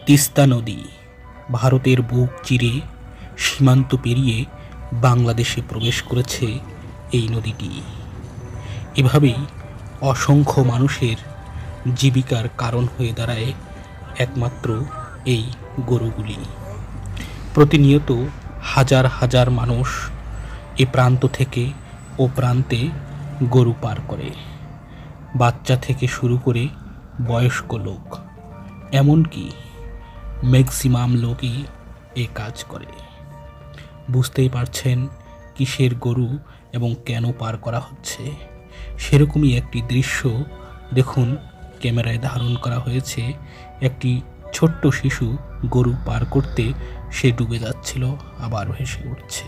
তিস্তা নদী ভারতের বুক চিরে সীমান্ত পেরিয়ে বাংলাদেশে প্রবেশ করেছে এই নদীটি। এভাবেই অসংখ্য মানুষের জীবিকার কারণ হয়ে দাঁড়ায় একমাত্র এই গরুগুলি। প্রতিনিয়ত হাজার হাজার মানুষ এ প্রান্ত থেকে ও প্রান্তে গরু পার করে, বাচ্চা থেকে শুরু করে বয়স্ক লোক, এমনকি ম্যাক্সিমাম লোকই এ কাজ করে। বুঝতেই পারছেন কিসের গরু এবং কেন পার করা হচ্ছে। সেরকমই একটি দৃশ্য দেখুন, ক্যামেরায় ধারণ করা হয়েছে। একটি ছোট্ট শিশু গরু পার করতে সে ডুবে যাচ্ছিল, আবার ভেসে উঠছে।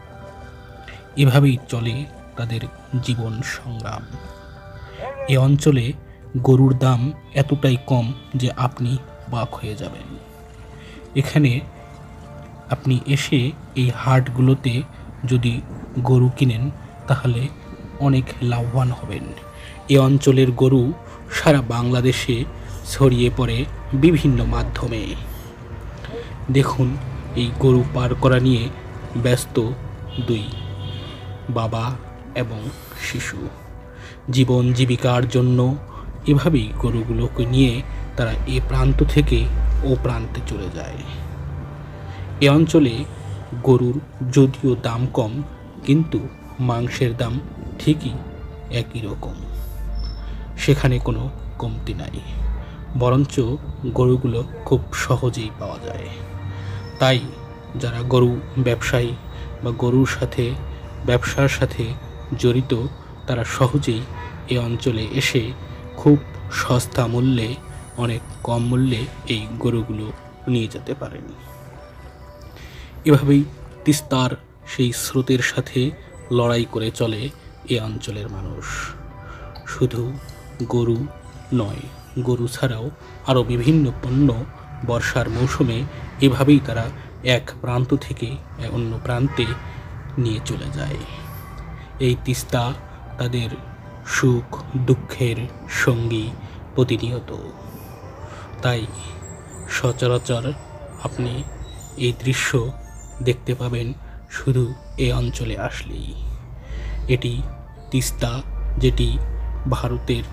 এভাবেই চলে তাদের জীবন সংগ্রাম। এ অঞ্চলে গরুর দাম এতটাই কম যে আপনি অবাক হয়ে যাবেন। এখানে আপনি এসে এই হাটগুলোতে যদি গরু কিনেন তাহলে অনেক লাভবান হবেন। এ অঞ্চলের গরু সারা বাংলাদেশে ছড়িয়ে পড়ে বিভিন্ন মাধ্যমে। দেখুন, এই গরু পার করা নিয়ে ব্যস্ত দুই বাবা এবং শিশু। জীবন জীবিকার জন্য এভাবেই গরুগুলোকে নিয়ে তারা এ প্রান্ত থেকে ও প্রান্তে চলে যায়। এ অঞ্চলে গরুর যদিও দাম কম, কিন্তু মাংসের দাম ঠিকই একই রকম। সেখানে কোনো কমতি নাই, বরঞ্চ গরুগুলো খুব সহজেই পাওয়া যায়। তাই যারা গরু ব্যবসায়ী বা গরুর সাথে ব্যবসার সাথে জড়িত, তারা সহজেই এ অঞ্চলে এসে খুব সস্তা মূল্যে, অনেক কম মূল্যে এই গরুগুলো নিয়ে যেতে পারেন। এভাবেই তিস্তার সেই স্রোতের সাথে লড়াই করে চলে এ অঞ্চলের মানুষ। শুধু গরু নয়, গরু ছাড়াও আরও বিভিন্ন পণ্য বর্ষার মৌসুমে এভাবেই তারা এক প্রান্ত থেকে অন্য প্রান্তে নিয়ে চলে যায়। এই তিস্তা তাদের সুখ দুঃখের সঙ্গী প্রতিনিয়ত। তাই সচরাচর আপনি এই দৃশ্য দেখতে পাবেন শুধু এ অঞ্চলে আসলেই। এটি তিস্তা, যেটি ভারতের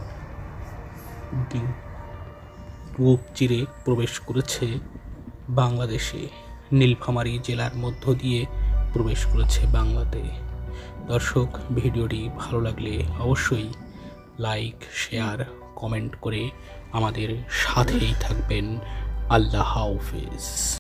বুক চিরে প্রবেশ করেছে বাংলাদেশে, নীলফামারী জেলার মধ্য দিয়ে প্রবেশ করেছে বাংলাতে। দর্শক, ভিডিওটি ভালো লাগলে অবশ্যই লাইক, শেয়ার, কমেন্ট করে আমাদের সাথেই থাকবেন। আল্লাহ হাফেজ।